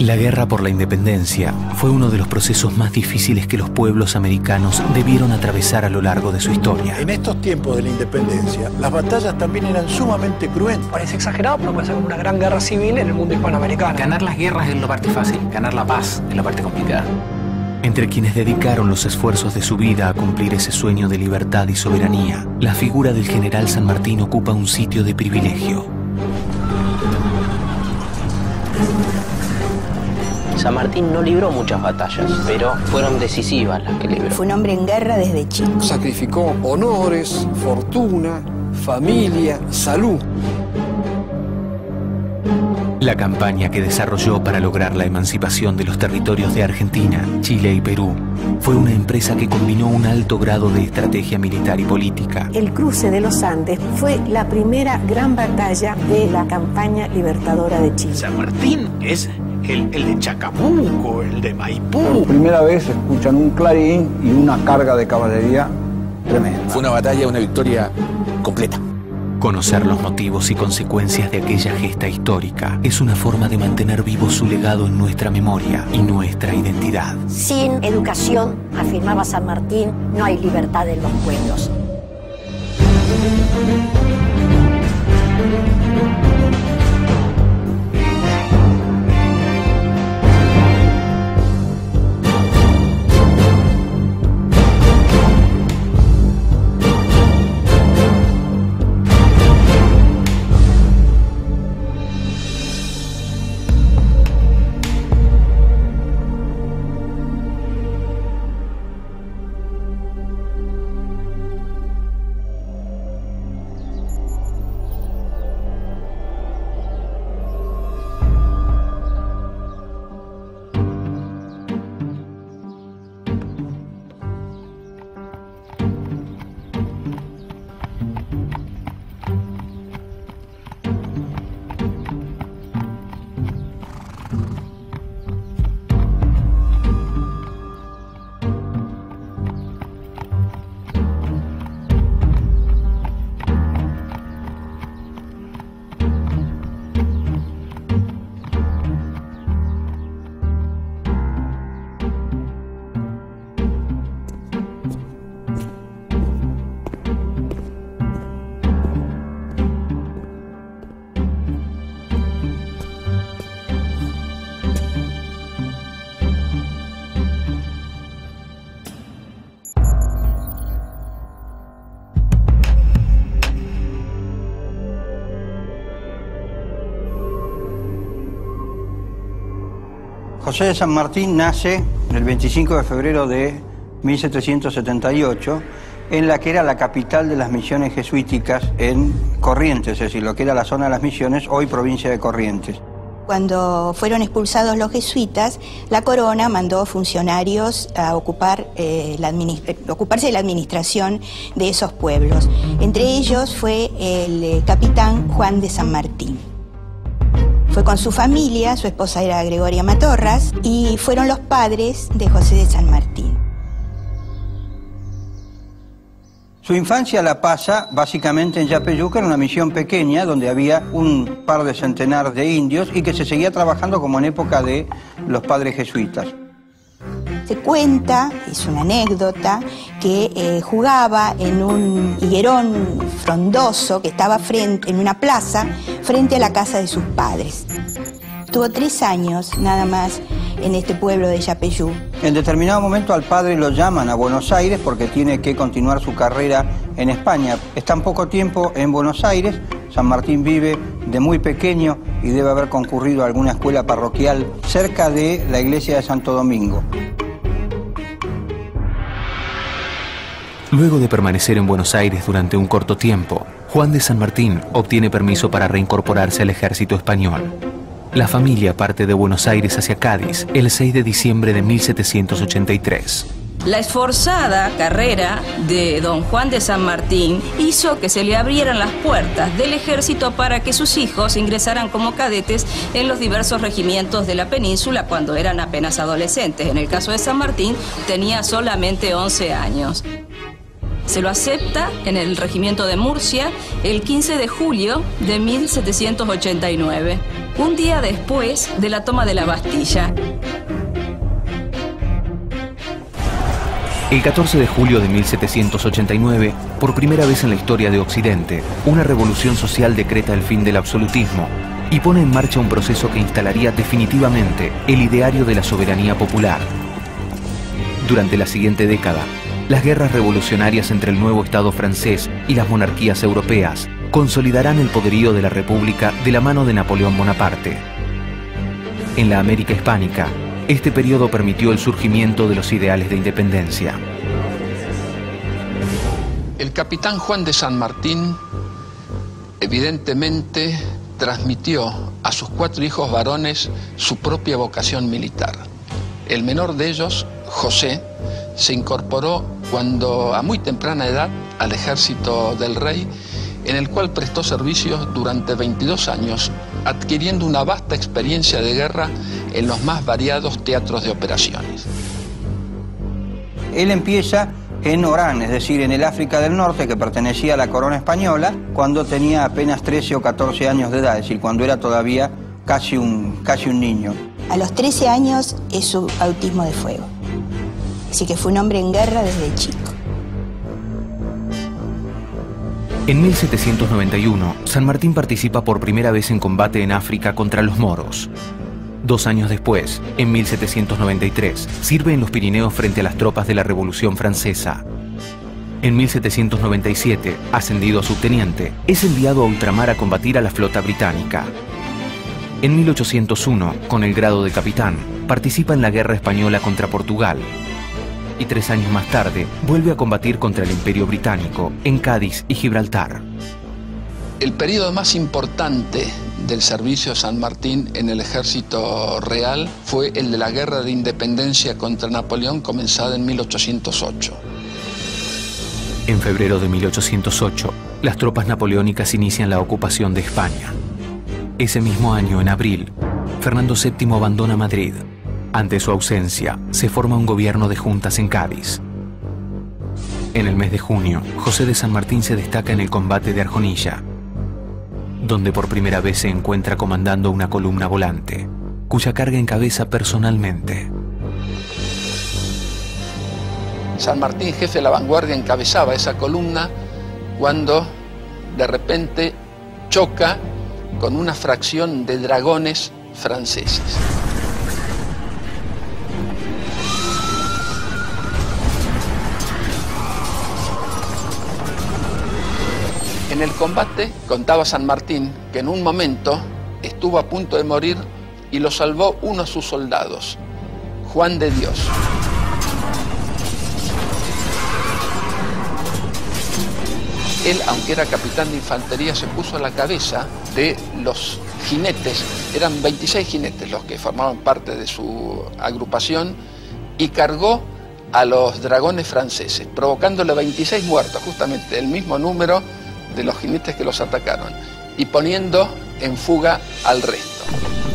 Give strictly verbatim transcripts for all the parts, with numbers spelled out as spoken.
La guerra por la independencia fue uno de los procesos más difíciles que los pueblos americanos debieron atravesar a lo largo de su historia. En estos tiempos de la independencia, las batallas también eran sumamente cruentas. Parece exagerado, pero puede ser como una gran guerra civil en el mundo hispanoamericano. Ganar las guerras es la parte fácil, ganar la paz es la parte complicada. Entre quienes dedicaron los esfuerzos de su vida a cumplir ese sueño de libertad y soberanía, la figura del general San Martín ocupa un sitio de privilegio. San Martín no libró muchas batallas, pero fueron decisivas las que libró. Fue un hombre en guerra desde chico. Sacrificó honores, fortuna, familia, salud. La campaña que desarrolló para lograr la emancipación de los territorios de Argentina, Chile y Perú fue una empresa que combinó un alto grado de estrategia militar y política. El cruce de los Andes fue la primera gran batalla de la campaña libertadora de Chile. San Martín es el, el de Chacabuco, el de Maipú. Por primera vez escuchan un clarín y una carga de caballería tremenda. Fue una batalla, una victoria completa. Conocer los motivos y consecuencias de aquella gesta histórica es una forma de mantener vivo su legado en nuestra memoria y nuestra identidad. Sin educación, afirmaba San Martín, no hay libertad en los pueblos. José de San Martín nace el veinticinco de febrero de mil setecientos setenta y ocho en la que era la capital de las misiones jesuíticas en Corrientes, es decir, lo que era la zona de las misiones, hoy provincia de Corrientes. Cuando fueron expulsados los jesuitas, la corona mandó funcionarios a ocupar, eh, la ocuparse de la administración de esos pueblos. Entre ellos fue el eh, capitán Juan de San Martín. Fue con su familia, su esposa era Gregoria Matorras, y fueron los padres de José de San Martín. Su infancia la pasa básicamente en Yapeyú, que era una misión pequeña donde había un par de centenar de indios y que se seguía trabajando como en época de los padres jesuitas. Se cuenta, es una anécdota, que eh, jugaba en un higuerón frondoso que estaba frente, en una plaza frente a la casa de sus padres. Tuvo tres años nada más en este pueblo de Yapeyú. En determinado momento al padre lo llaman a Buenos Aires porque tiene que continuar su carrera en España. Está en poco tiempo en Buenos Aires. San Martín vive de muy pequeño y debe haber concurrido a alguna escuela parroquial cerca de la iglesia de Santo Domingo. Luego de permanecer en Buenos Aires durante un corto tiempo, Juan de San Martín obtiene permiso para reincorporarse al ejército español. La familia parte de Buenos Aires hacia Cádiz el seis de diciembre de mil setecientos ochenta y tres. La esforzada carrera de don Juan de San Martín hizo que se le abrieran las puertas del ejército para que sus hijos ingresaran como cadetes en los diversos regimientos de la península cuando eran apenas adolescentes. En el caso de San Martín tenía solamente once años. Se lo acepta en el regimiento de Murcia el quince de julio de mil setecientos ochenta y nueve. un día después de la toma de la Bastilla. El catorce de julio de mil setecientos ochenta y nueve, por primera vez en la historia de Occidente, una revolución social decreta el fin del absolutismo y pone en marcha un proceso que instalaría definitivamente el ideario de la soberanía popular. Durante la siguiente década, las guerras revolucionarias entre el nuevo Estado francés y las monarquías europeas consolidarán el poderío de la República de la mano de Napoleón Bonaparte. En la América hispánica, este periodo permitió el surgimiento de los ideales de independencia. El capitán Juan de San Martín evidentemente transmitió a sus cuatro hijos varones su propia vocación militar. El menor de ellos, José, se incorporó cuando a muy temprana edad al ejército del rey, en el cual prestó servicios durante veintidós años, adquiriendo una vasta experiencia de guerra en los más variados teatros de operaciones. Él empieza en Orán, es decir, en el África del Norte, que pertenecía a la corona española, cuando tenía apenas trece o catorce años de edad, es decir, cuando era todavía casi un, casi un niño. A los trece años es su bautismo de fuego. Así que fue un hombre en guerra desde chico. En mil setecientos noventa y uno, San Martín participa por primera vez en combate en África contra los moros. Dos años después, en mil setecientos noventa y tres, sirve en los Pirineos frente a las tropas de la Revolución Francesa. En mil setecientos noventa y siete, ascendido a subteniente, es enviado a ultramar a combatir a la flota británica. En mil ochocientos uno, con el grado de capitán, participa en la guerra española contra Portugal. Y tres años más tarde, vuelve a combatir contra el Imperio Británico en Cádiz y Gibraltar. El periodo más importante del servicio de San Martín en el ejército real fue el de la Guerra de Independencia contra Napoleón, comenzada en mil ochocientos ocho. En febrero de mil ochocientos ocho, las tropas napoleónicas inician la ocupación de España. Ese mismo año, en abril, Fernando séptimo abandona Madrid. Ante su ausencia, se forma un gobierno de juntas en Cádiz. En el mes de junio, José de San Martín se destaca en el combate de Arjonilla, donde por primera vez se encuentra comandando una columna volante, cuya carga encabeza personalmente. San Martín, jefe de la vanguardia, encabezaba esa columna cuando de repente choca con una fracción de dragones franceses. En el combate, contaba San Martín, que en un momento estuvo a punto de morir y lo salvó uno de sus soldados, Juan de Dios. Él, aunque era capitán de infantería, se puso a la cabeza de los jinetes, eran veintiséis jinetes los que formaban parte de su agrupación, y cargó a los dragones franceses, provocándole veintiséis muertos, justamente el mismo número de los jinetes que los atacaron, y poniendo en fuga al resto.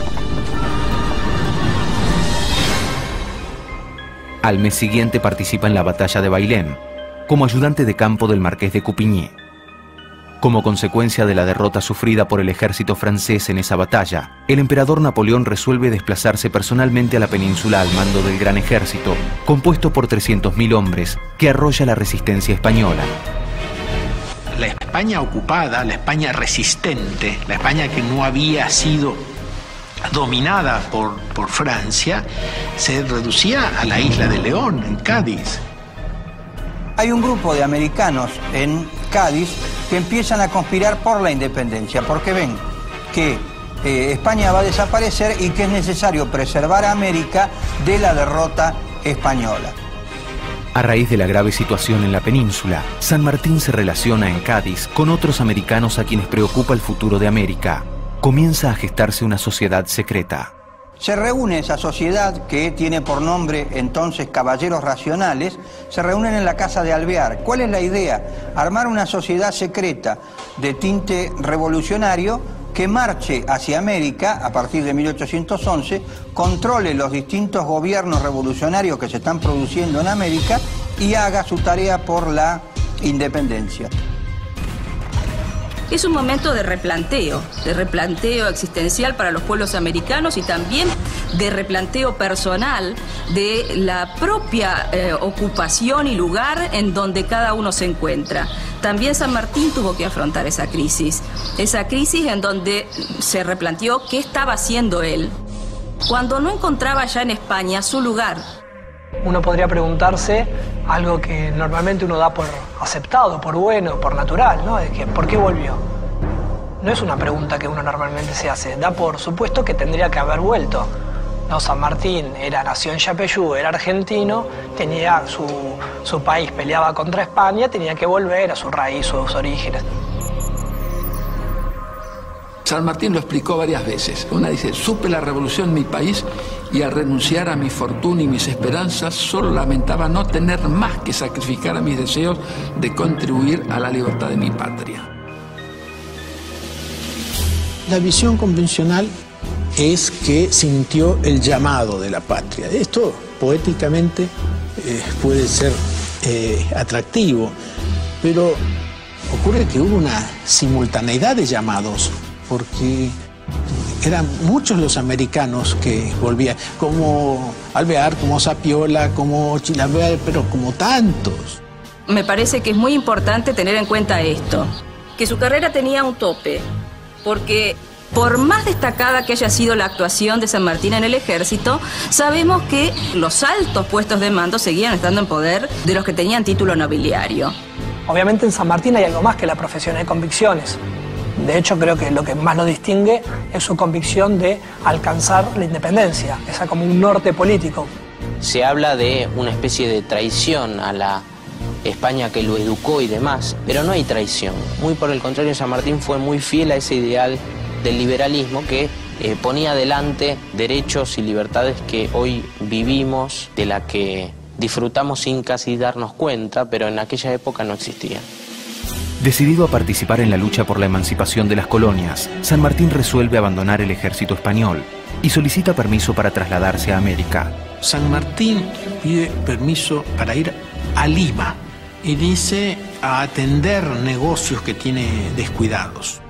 Al mes siguiente participa en la batalla de Bailén, como ayudante de campo del marqués de Coupigny. Como consecuencia de la derrota sufrida por el ejército francés en esa batalla, el emperador Napoleón resuelve desplazarse personalmente a la península al mando del gran ejército, compuesto por trescientos mil hombres, que arrolla la resistencia española. La España ocupada, la España resistente, la España que no había sido dominada por, por Francia, se reducía a la isla de León, en Cádiz. Hay un grupo de americanos en Cádiz que empiezan a conspirar por la independencia, porque ven que eh, España va a desaparecer y que es necesario preservar a América de la derrota española. A raíz de la grave situación en la península, San Martín se relaciona en Cádiz con otros americanos a quienes preocupa el futuro de América. Comienza a gestarse una sociedad secreta. Se reúne esa sociedad, que tiene por nombre entonces Caballeros Racionales, se reúnen en la casa de Alvear. ¿Cuál es la idea? Armar una sociedad secreta de tinte revolucionario que marche hacia América a partir de mil ochocientos once, controle los distintos gobiernos revolucionarios que se están produciendo en América y haga su tarea por la independencia. Es un momento de replanteo, de replanteo existencial para los pueblos americanos y también de replanteo personal de la propia eh, ocupación y lugar en donde cada uno se encuentra. También San Martín tuvo que afrontar esa crisis, esa crisis en donde se replanteó qué estaba haciendo él cuando no encontraba ya en España su lugar. Uno podría preguntarse algo que normalmente uno da por aceptado, por bueno, por natural, ¿no? Es que, ¿por qué volvió? No es una pregunta que uno normalmente se hace, da por supuesto que tendría que haber vuelto. No, San Martín era, nació en Yapeyú, era argentino, tenía su, su país, peleaba contra España, tenía que volver a su raíz, sus orígenes. San Martín lo explicó varias veces. Una dice, supe la revolución en mi país y al renunciar a mi fortuna y mis esperanzas, solo lamentaba no tener más que sacrificar a mis deseos de contribuir a la libertad de mi patria. La visión convencional es que sintió el llamado de la patria. Esto poéticamente eh, puede ser eh, atractivo, pero ocurre que hubo una simultaneidad de llamados, porque eran muchos los americanos que volvían, como Alvear, como Sapiola, como Chilavert, pero como tantos. Me parece que es muy importante tener en cuenta esto, que su carrera tenía un tope, porque por más destacada que haya sido la actuación de San Martín en el ejército, sabemos que los altos puestos de mando seguían estando en poder de los que tenían título nobiliario. Obviamente en San Martín hay algo más que la profesión, hay convicciones. De hecho, creo que lo que más lo distingue es su convicción de alcanzar la independencia, esa como un norte político. Se habla de una especie de traición a la España que lo educó y demás, pero no hay traición. Muy por el contrario, San Martín fue muy fiel a ese ideal del liberalismo que eh, ponía adelante derechos y libertades que hoy vivimos, de la que disfrutamos sin casi darnos cuenta, pero en aquella época no existían. Decidido a participar en la lucha por la emancipación de las colonias, San Martín resuelve abandonar el ejército español y solicita permiso para trasladarse a América. San Martín pide permiso para ir a Lima y dice a atender negocios que tiene descuidados.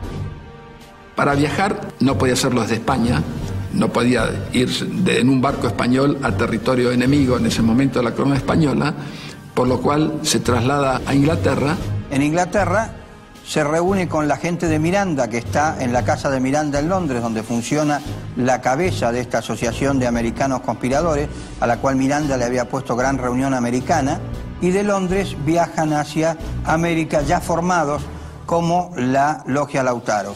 Para viajar no podía hacerlo desde España, no podía ir de, en un barco español a territorio enemigo en ese momento de la corona española, por lo cual se traslada a Inglaterra. En Inglaterra se reúne con la gente de Miranda, que está en la casa de Miranda en Londres, donde funciona la cabeza de esta asociación de americanos conspiradores, a la cual Miranda le había puesto Gran Reunión Americana, y de Londres viajan hacia América ya formados como la Logia Lautaro.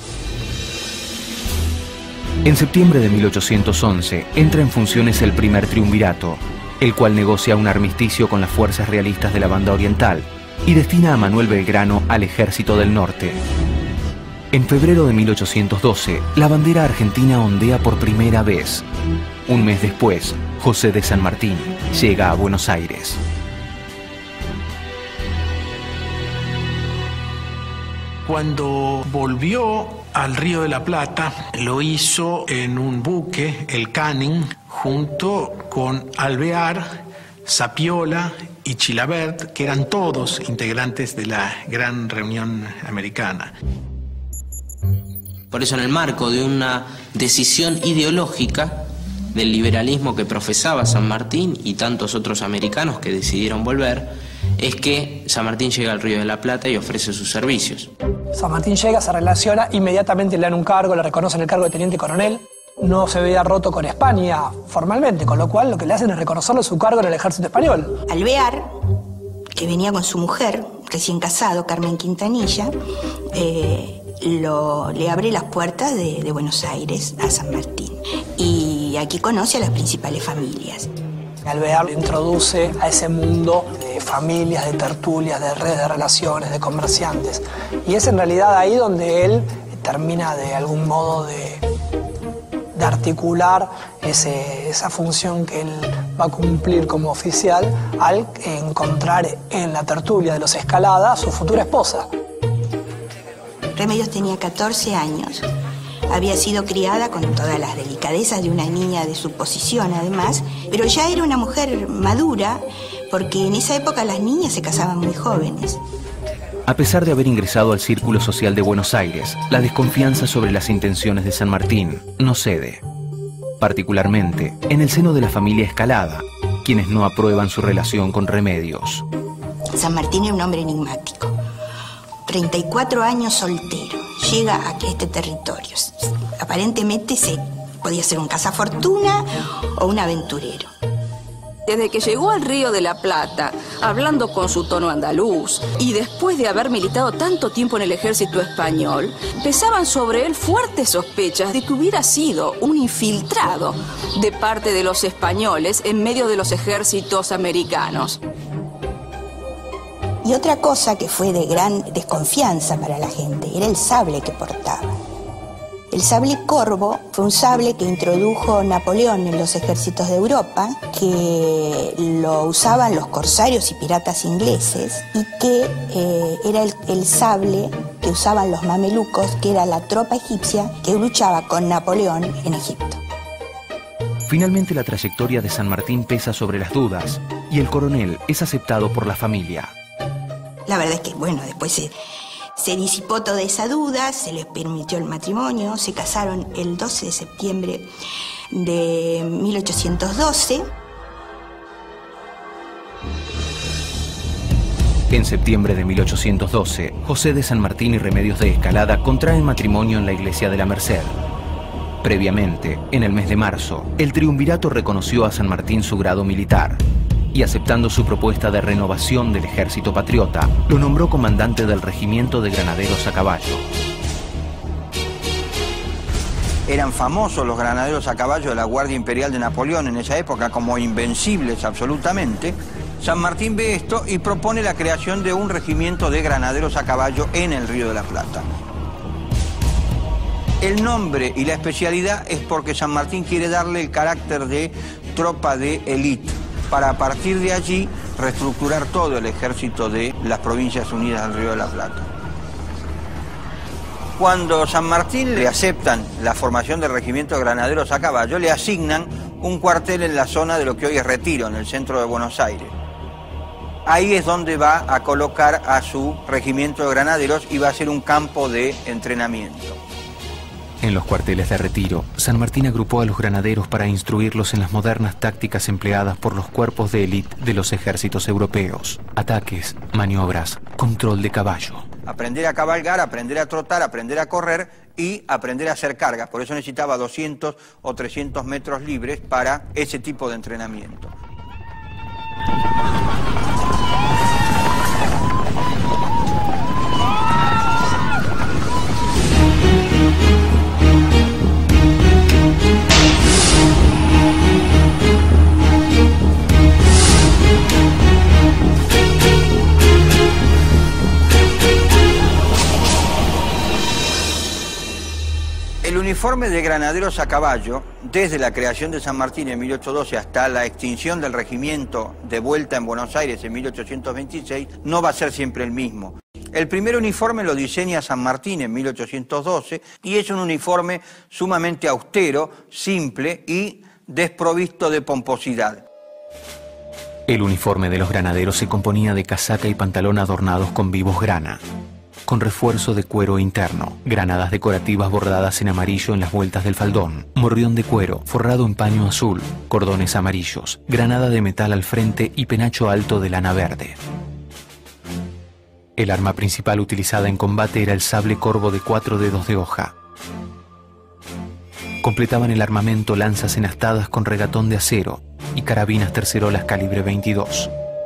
En septiembre de mil ochocientos once entra en funciones el primer triunvirato, el cual negocia un armisticio con las fuerzas realistas de la Banda Oriental y destina a Manuel Belgrano al Ejército del Norte. En febrero de mil ochocientos doce, la bandera argentina ondea por primera vez. Un mes después, José de San Martín llega a Buenos Aires. Cuando volvió al Río de la Plata, lo hizo en un buque, el Canning, junto con Alvear, Sapiola y Chilavert, que eran todos integrantes de la Gran Reunión Americana. Por eso, en el marco de una decisión ideológica del liberalismo que profesaba San Martín y tantos otros americanos que decidieron volver, es que San Martín llega al Río de la Plata y ofrece sus servicios. San Martín llega, se relaciona, inmediatamente le dan un cargo, le reconocen el cargo de teniente coronel. No se veía roto con España formalmente, con lo cual lo que le hacen es reconocerle su cargo en el ejército español. Alvear, que venía con su mujer, recién casado, Carmen Quintanilla, eh, lo, le abre las puertas de, de Buenos Aires a San Martín. Y aquí conoce a las principales familias. Alvear lo introduce a ese mundo de familias, de tertulias, de redes de relaciones, de comerciantes. Y es en realidad ahí donde él termina de algún modo de... de articular ese, esa función que él va a cumplir como oficial al encontrar en la tertulia de los Escalada a su futura esposa. Remedios tenía catorce años. Había sido criada con todas las delicadezas de una niña de su posición, además, pero ya era una mujer madura, porque en esa época las niñas se casaban muy jóvenes. A pesar de haber ingresado al Círculo Social de Buenos Aires, la desconfianza sobre las intenciones de San Martín no cede. Particularmente en el seno de la familia Escalada, quienes no aprueban su relación con Remedios. San Martín era un hombre enigmático. treinta y cuatro años soltero. Llega a este territorio. Aparentemente se podía ser un cazafortuna o un aventurero. Desde que llegó al Río de la Plata, hablando con su tono andaluz, y después de haber militado tanto tiempo en el ejército español, pesaban sobre él fuertes sospechas de que hubiera sido un infiltrado de parte de los españoles en medio de los ejércitos americanos. Y otra cosa que fue de gran desconfianza para la gente era el sable que portaba. El sable corvo fue un sable que introdujo Napoleón en los ejércitos de Europa, que lo usaban los corsarios y piratas ingleses y que eh, era el, el sable que usaban los mamelucos, que era la tropa egipcia que luchaba con Napoleón en Egipto. Finalmente la trayectoria de San Martín pesa sobre las dudas y el coronel es aceptado por la familia. La verdad es que, bueno, después se... Se disipó toda esa duda, se les permitió el matrimonio, se casaron el doce de septiembre de mil ochocientos doce. En septiembre de mil ochocientos doce, José de San Martín y Remedios de Escalada contraen matrimonio en la iglesia de la Merced. Previamente, en el mes de marzo, el triunvirato reconoció a San Martín su grado militar y, aceptando su propuesta de renovación del ejército patriota, lo nombró comandante del regimiento de granaderos a caballo. Eran famosos los granaderos a caballo de la Guardia Imperial de Napoleón en esa época como invencibles absolutamente. San Martín ve esto y propone la creación de un regimiento de granaderos a caballo en el Río de la Plata. El nombre y la especialidad es porque San Martín quiere darle el carácter de tropa de élite, para a partir de allí reestructurar todo el ejército de las Provincias Unidas del Río de la Plata. Cuando San Martín le aceptan la formación del regimiento de granaderos a caballo, le asignan un cuartel en la zona de lo que hoy es Retiro, en el centro de Buenos Aires. Ahí es donde va a colocar a su regimiento de granaderos y va a ser un campo de entrenamiento. En los cuarteles de Retiro, San Martín agrupó a los granaderos para instruirlos en las modernas tácticas empleadas por los cuerpos de élite de los ejércitos europeos. Ataques, maniobras, control de caballo. Aprender a cabalgar, aprender a trotar, aprender a correr y aprender a hacer cargas. Por eso necesitaba doscientos o trescientos metros libres para ese tipo de entrenamiento. El uniforme de granaderos a caballo, desde la creación de San Martín en mil ochocientos doce hasta la extinción del regimiento de vuelta en Buenos Aires en mil ochocientos veintiséis, no va a ser siempre el mismo. El primer uniforme lo diseña San Martín en mil ochocientos doce y es un uniforme sumamente austero, simple y desprovisto de pomposidad. El uniforme de los granaderos se componía de casaca y pantalón adornados con vivos grana, con refuerzo de cuero interno, granadas decorativas bordadas en amarillo en las vueltas del faldón, morrión de cuero forrado en paño azul, cordones amarillos, granada de metal al frente y penacho alto de lana verde. El arma principal utilizada en combate era el sable corvo de cuatro dedos de hoja. Completaban el armamento lanzas enastadas con regatón de acero y carabinas tercerolas calibre veintidós.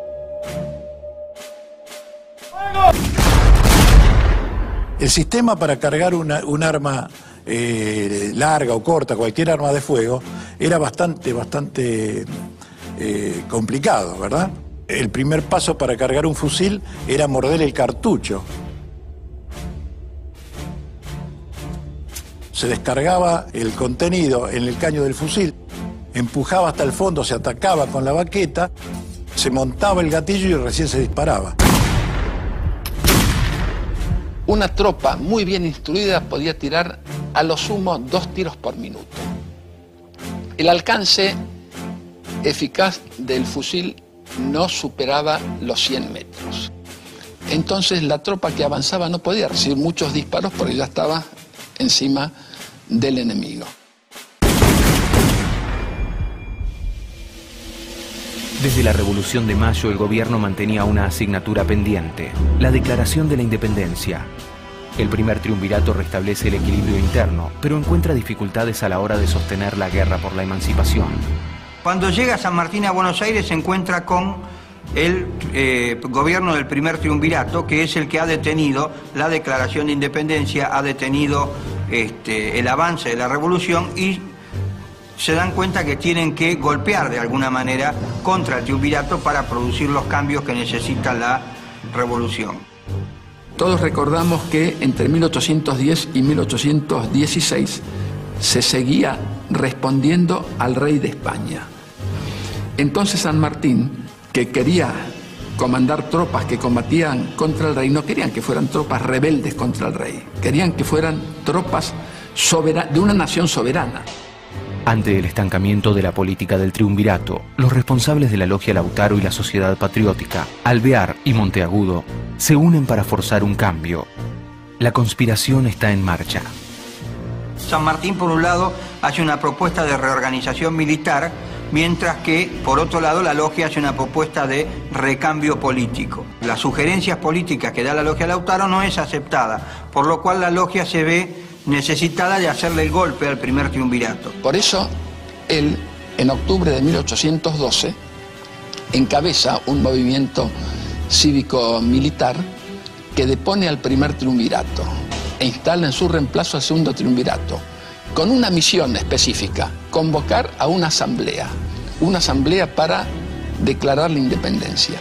El sistema para cargar una, un arma eh, larga o corta, cualquier arma de fuego, era bastante, bastante eh, complicado, ¿verdad? El primer paso para cargar un fusil era morder el cartucho. Se descargaba el contenido en el caño del fusil, empujaba hasta el fondo, se atacaba con la baqueta, se montaba el gatillo y recién se disparaba. Una tropa muy bien instruida podía tirar a lo sumo dos tiros por minuto. El alcance eficaz del fusil no superaba los cien metros. Entonces la tropa que avanzaba no podía recibir muchos disparos porque ya estaba encima del enemigo. Desde la Revolución de Mayo, el gobierno mantenía una asignatura pendiente, la Declaración de la Independencia. El primer triunvirato restablece el equilibrio interno, pero encuentra dificultades a la hora de sostener la guerra por la emancipación. Cuando llega San Martín a Buenos Aires se encuentra con el eh, gobierno del primer triunvirato, que es el que ha detenido la Declaración de Independencia, ha detenido este, el avance de la revolución y se dan cuenta que tienen que golpear de alguna manera contra el triunvirato para producir los cambios que necesita la revolución. Todos recordamos que entre mil ochocientos diez y mil ochocientos dieciséis se seguía respondiendo al rey de España. Entonces San Martín, que quería comandar tropas que combatían contra el rey, no querían que fueran tropas rebeldes contra el rey, querían que fueran tropas de una nación soberana. Ante el estancamiento de la política del triunvirato, los responsables de la Logia Lautaro y la Sociedad Patriótica, Alvear y Monteagudo, se unen para forzar un cambio. La conspiración está en marcha. San Martín, por un lado, hace una propuesta de reorganización militar, mientras que, por otro lado, la Logia hace una propuesta de recambio político. Las sugerencias políticas que da la Logia Lautaro no es aceptada, por lo cual la Logia se ve necesitada de hacerle el golpe al primer triunvirato. Por eso, él, en octubre de mil ochocientos doce, encabeza un movimiento cívico-militar que depone al primer triunvirato e instala en su reemplazo al segundo triunvirato, con una misión específica: convocar a una asamblea, una asamblea para declarar la independencia.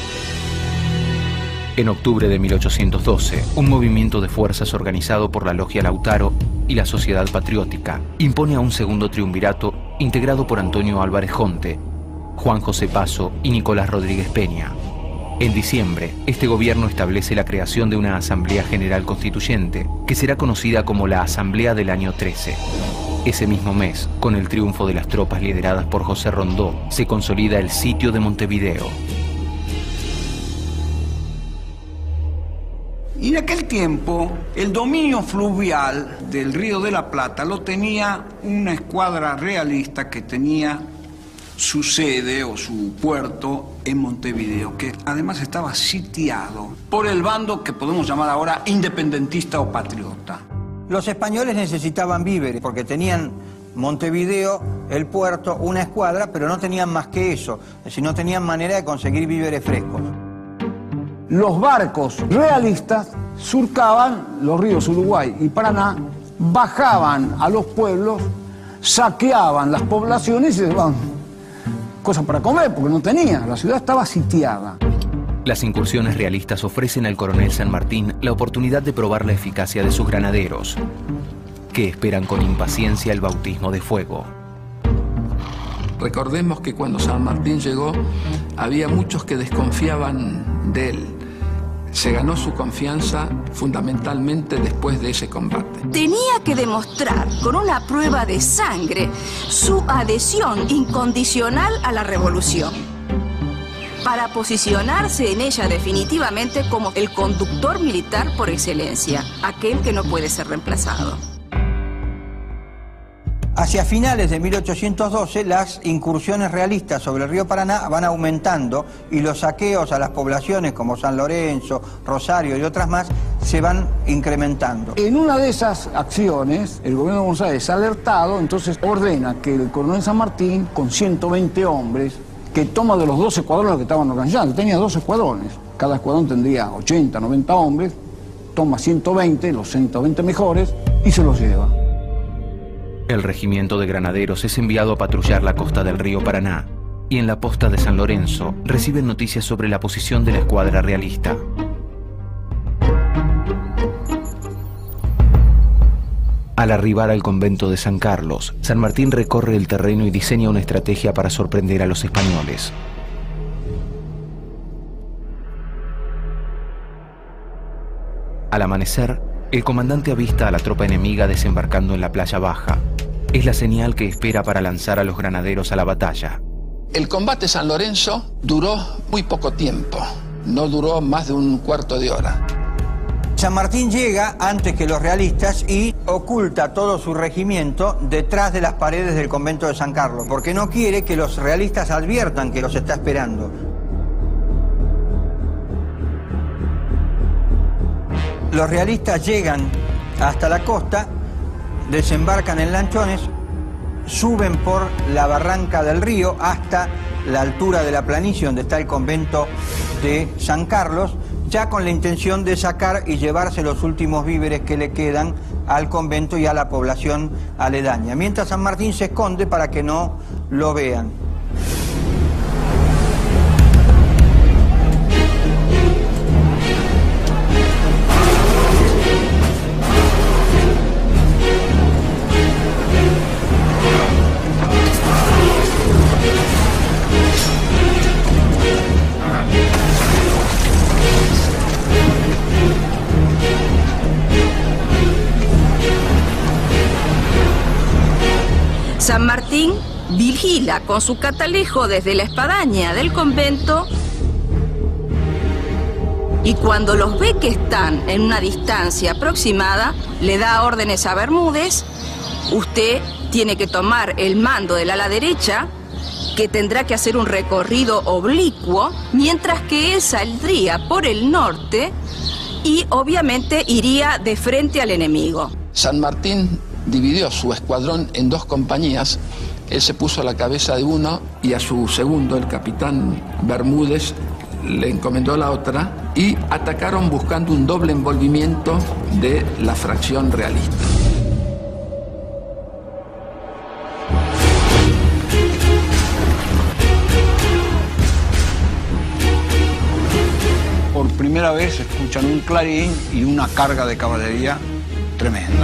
En octubre de mil ochocientos doce, un movimiento de fuerzas organizado por la Logia Lautaro y la Sociedad Patriótica impone a un segundo triunvirato integrado por Antonio Álvarez Jonte, Juan José Paso y Nicolás Rodríguez Peña. En diciembre, este gobierno establece la creación de una Asamblea General Constituyente, que será conocida como la Asamblea del Año trece. Ese mismo mes, con el triunfo de las tropas lideradas por José Rondó, se consolida el sitio de Montevideo. Y en aquel tiempo, el dominio fluvial del Río de la Plata lo tenía una escuadra realista que tenía su sede o su puerto en Montevideo, que además estaba sitiado por el bando que podemos llamar ahora independentista o patriota. Los españoles necesitaban víveres porque tenían Montevideo, el puerto, una escuadra, pero no tenían más que eso, es decir, no tenían manera de conseguir víveres frescos. Los barcos realistas surcaban los ríos Uruguay y Paraná, bajaban a los pueblos, saqueaban las poblaciones y se llevaban cosas para comer, porque no tenía, la ciudad estaba sitiada. Las incursiones realistas ofrecen al coronel San Martín la oportunidad de probar la eficacia de sus granaderos, que esperan con impaciencia el bautismo de fuego. Recordemos que cuando San Martín llegó, había muchos que desconfiaban de él. Se ganó su confianza fundamentalmente después de ese combate. Tenía que demostrar con una prueba de sangre su adhesión incondicional a la revolución, para posicionarse en ella definitivamente como el conductor militar por excelencia, aquel que no puede ser reemplazado. Hacia finales de mil ochocientos doce, las incursiones realistas sobre el río Paraná van aumentando y los saqueos a las poblaciones como San Lorenzo, Rosario y otras más se van incrementando. En una de esas acciones, el gobierno de Buenos Aires, alertado, entonces ordena que el coronel San Martín, con ciento veinte hombres, que toma de los dos escuadrones que estaban organizando, tenía dos escuadrones, cada escuadrón tendría ochenta, noventa hombres, toma ciento veinte, los ciento veinte mejores, y se los lleva. El regimiento de granaderos es enviado a patrullar la costa del río Paraná y en la posta de San Lorenzo reciben noticias sobre la posición de la escuadra realista. Al arribar al convento de San Carlos, San Martín recorre el terreno y diseña una estrategia para sorprender a los españoles. Al amanecer, el comandante avista a la tropa enemiga desembarcando en la playa baja. Es la señal que espera para lanzar a los granaderos a la batalla. El combate San Lorenzo duró muy poco tiempo. no duró más de un cuarto de hora. San Martín llega antes que los realistas y oculta todo su regimiento detrás de las paredes del convento de San Carlos, porque no quiere que los realistas adviertan que los está esperando. Los realistas llegan hasta la costa, desembarcan en lanchones, suben por la barranca del río hasta la altura de la planicie donde está el convento de San Carlos, ya con la intención de sacar y llevarse los últimos víveres que le quedan al convento y a la población aledaña, mientras San Martín se esconde para que no lo vean. San Martín vigila con su catalejo desde la espadaña del convento y cuando los ve que están en una distancia aproximada, le da órdenes a Bermúdez: usted tiene que tomar el mando del ala derecha, que tendrá que hacer un recorrido oblicuo, mientras que él saldría por el norte y obviamente iría de frente al enemigo. San Martín dividió su escuadrón en dos compañías. Él se puso a la cabeza de uno y a su segundo, el capitán Bermúdez, le encomendó la otra y atacaron buscando un doble envolvimiento de la fracción realista. Por primera vez escuchan un clarín y una carga de caballería tremenda.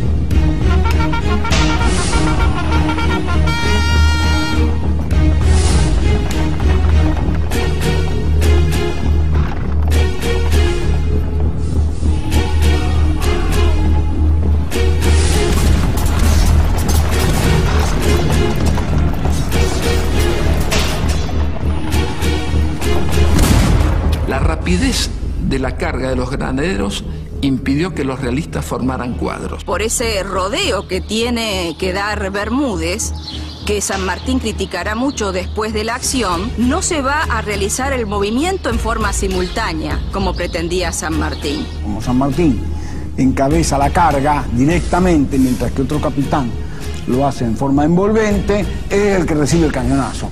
La rapidez de la carga de los granaderos impidió que los realistas formaran cuadros. Por ese rodeo que tiene que dar Bermúdez, que San Martín criticará mucho después de la acción, no se va a realizar el movimiento en forma simultánea, como pretendía San Martín. Como San Martín encabeza la carga directamente, mientras que otro capitán lo hace en forma envolvente, es el que recibe el cañonazo.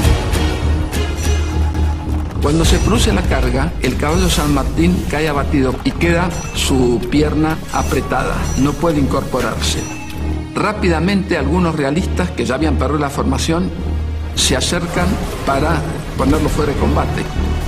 Cuando se produce la carga, el caballo San Martín cae abatido y queda su pierna apretada, no puede incorporarse. Rápidamente algunos realistas que ya habían perdido la formación se acercan para ponerlo fuera de combate.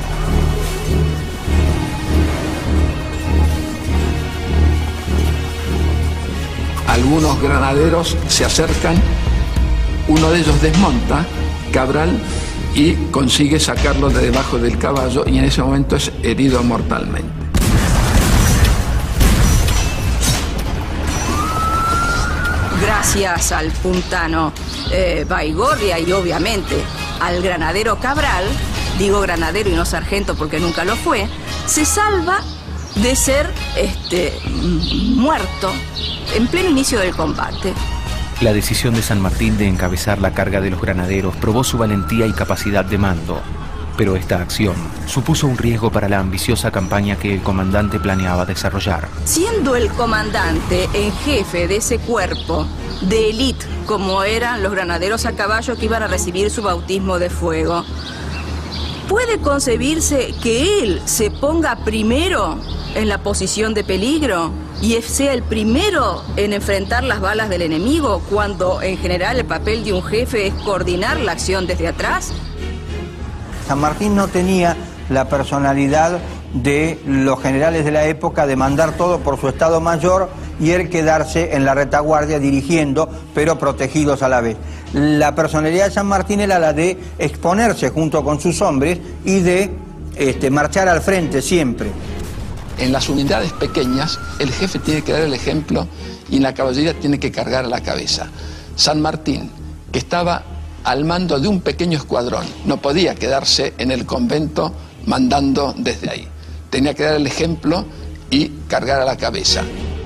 Algunos granaderos se acercan, uno de ellos desmonta, Cabral, y consigue sacarlo de debajo del caballo y en ese momento es herido mortalmente. Gracias al puntano eh, Baigorria y obviamente al granadero Cabral, digo granadero y no sargento porque nunca lo fue, se salva de ser este, muerto en pleno inicio del combate. La decisión de San Martín de encabezar la carga de los granaderos probó su valentía y capacidad de mando, pero esta acción supuso un riesgo para la ambiciosa campaña que el comandante planeaba desarrollar. Siendo el comandante en jefe de ese cuerpo de élite, como eran los granaderos a caballo que iban a recibir su bautismo de fuego, ¿puede concebirse que él se ponga primero en la posición de peligro y sea el primero en enfrentar las balas del enemigo, cuando en general el papel de un jefe es coordinar la acción desde atrás? San Martín no tenía la personalidad de los generales de la época de mandar todo por su estado mayor y él quedarse en la retaguardia dirigiendo, pero protegidos a la vez. La personalidad de San Martín era la de exponerse junto con sus hombres y de este, marchar al frente siempre. En las unidades pequeñas, el jefe tiene que dar el ejemplo y en la caballería tiene que cargar a la cabeza. San Martín, que estaba al mando de un pequeño escuadrón, no podía quedarse en el convento mandando desde ahí. Tenía que dar el ejemplo y cargar a la cabeza.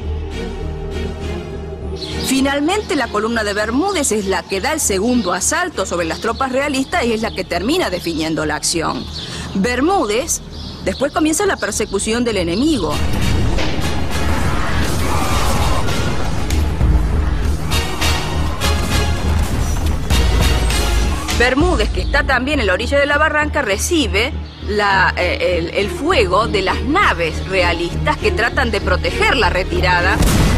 Finalmente, la columna de Bermúdez es la que da el segundo asalto sobre las tropas realistas y es la que termina definiendo la acción. Bermúdez, después comienza la persecución del enemigo. Bermúdez, que está también en la orilla de la barranca, recibe la, eh, el, el fuego de las naves realistas que tratan de proteger la retirada.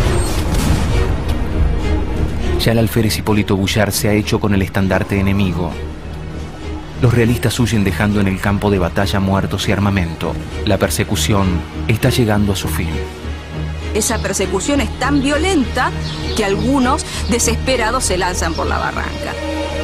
Ya el alférez Hipólito Boullard se ha hecho con el estandarte enemigo. Los realistas huyen dejando en el campo de batalla muertos y armamento. La persecución está llegando a su fin. Esa persecución es tan violenta que algunos desesperados se lanzan por la barranca.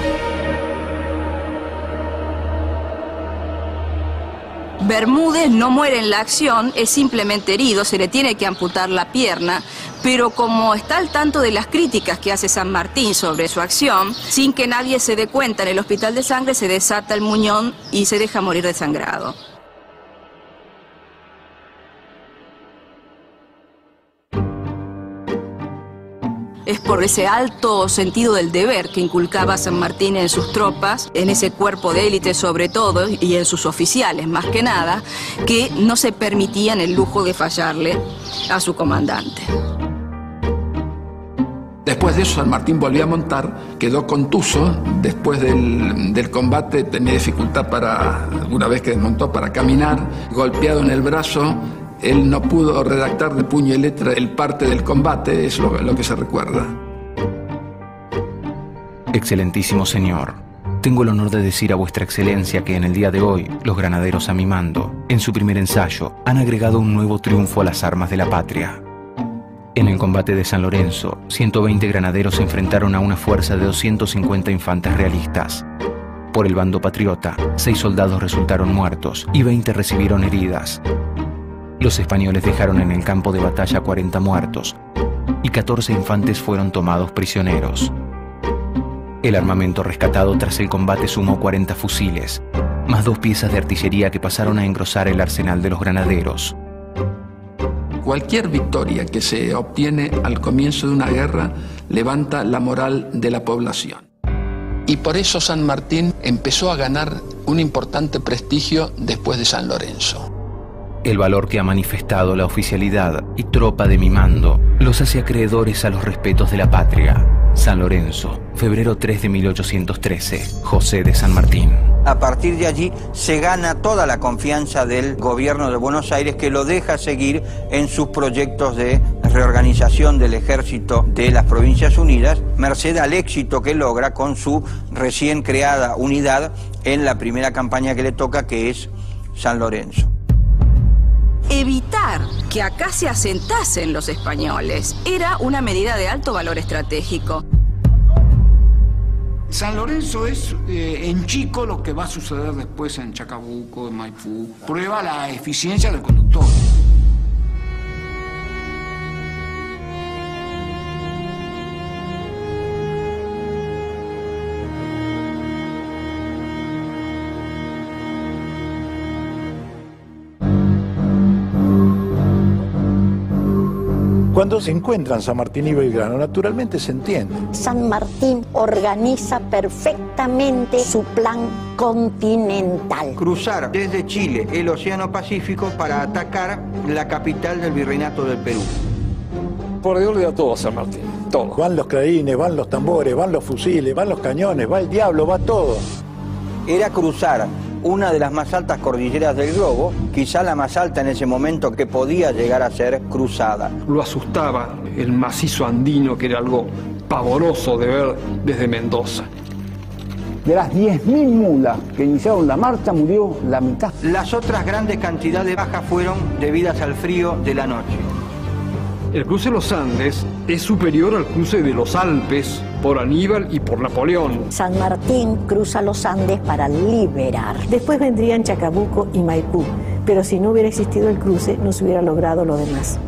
Bermúdez no muere en la acción, es simplemente herido, se le tiene que amputar la pierna, pero como está al tanto de las críticas que hace San Martín sobre su acción, sin que nadie se dé cuenta, en el hospital de sangre se desata el muñón y se deja morir desangrado. Es por ese alto sentido del deber que inculcaba San Martín en sus tropas, en ese cuerpo de élite sobre todo, y en sus oficiales más que nada, que no se permitían el lujo de fallarle a su comandante. Después de eso, San Martín volvió a montar, quedó contuso, después del, del combate tenía dificultad para, una vez que desmontó, para caminar, golpeado en el brazo. Él no pudo redactar de puño y letra el parte del combate, es lo, lo que se recuerda. Excelentísimo señor, tengo el honor de decir a vuestra excelencia que en el día de hoy, los granaderos a mi mando, en su primer ensayo, han agregado un nuevo triunfo a las armas de la patria. En el combate de San Lorenzo, ciento veinte granaderos se enfrentaron a una fuerza de doscientos cincuenta infantes realistas. Por el bando patriota, seis soldados resultaron muertos y veinte recibieron heridas. Los españoles dejaron en el campo de batalla cuarenta muertos y catorce infantes fueron tomados prisioneros. El armamento rescatado tras el combate sumó cuarenta fusiles, más dos piezas de artillería que pasaron a engrosar el arsenal de los granaderos. Cualquier victoria que se obtiene al comienzo de una guerra levanta la moral de la población. Y por eso San Martín empezó a ganar un importante prestigio después de San Lorenzo. El valor que ha manifestado la oficialidad y tropa de mi mando los hace acreedores a los respetos de la patria. San Lorenzo, febrero tres de mil ochocientos trece, José de San Martín. A partir de allí se gana toda la confianza del gobierno de Buenos Aires, que lo deja seguir en sus proyectos de reorganización del ejército de las Provincias Unidas, merced al éxito que logra con su recién creada unidad en la primera campaña que le toca, que es San Lorenzo. Evitar que acá se asentasen los españoles era una medida de alto valor estratégico. San Lorenzo es eh, en chico lo que va a suceder después en Chacabuco, en Maipú. Prueba la eficiencia del conductor. Cuando se encuentran San Martín y Belgrano, naturalmente se entiende. San Martín organiza perfectamente su plan continental. Cruzar desde Chile el Océano Pacífico para atacar la capital del Virreinato del Perú. Por Dios le da todo a San Martín, todo. Van los clarines, van los tambores, van los fusiles, van los cañones, va el diablo, va todo. Era cruzar una de las más altas cordilleras del globo, quizá la más alta en ese momento que podía llegar a ser cruzada. Lo asustaba el macizo andino, que era algo pavoroso de ver desde Mendoza. De las diez mil mulas que iniciaron la marcha, murió la mitad. Las otras grandes cantidades de bajas fueron debidas al frío de la noche. El cruce de los Andes es superior al cruce de los Alpes por Aníbal y por Napoleón. San Martín cruza los Andes para liberar. Después vendrían Chacabuco y Maipú, pero si no hubiera existido el cruce, no se hubiera logrado lo demás.